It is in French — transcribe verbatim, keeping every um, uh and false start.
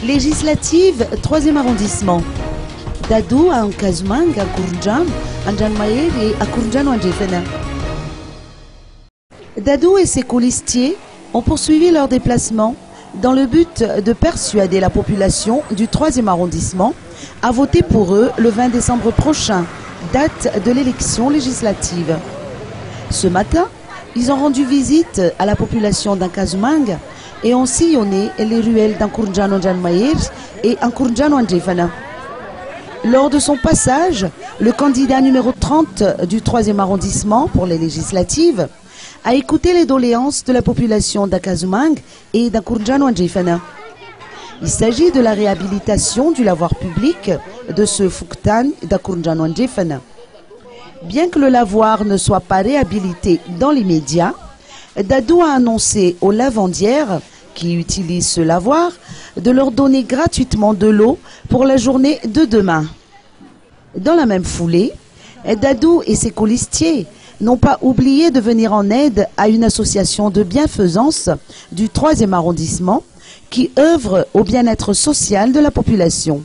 Législative, troisième arrondissement. Dadou à Nkazumang, à Kourndjan, à Ndjanmayer et à Kourndjan Wandjefena. Dadou et ses colistiers ont poursuivi leur déplacement dans le but de persuader la population du troisième arrondissement à voter pour eux le vingt décembre prochain, date de l'élection législative. Ce matin, ils ont rendu visite à la population d'Nkazumang et ont sillonné les ruelles d'Nkourndjan Ndjanmayer et Nkourndjan Wandjefena. Lors de son passage, le candidat numéro trente du troisième arrondissement pour les législatives a écouté les doléances de la population d'Nkazumang et d'Nkourndjan Wandjefena. Il s'agit de la réhabilitation du lavoir public de ce Fouktan d'Nkourndjan Wandjefena. Bien que le lavoir ne soit pas réhabilité dans l'immédiat, Dadou a annoncé aux lavandières qui utilisent ce lavoir de leur donner gratuitement de l'eau pour la journée de demain. Dans la même foulée, Dadou et ses colistiers n'ont pas oublié de venir en aide à une association de bienfaisance du troisième arrondissement qui œuvre au bien-être social de la population.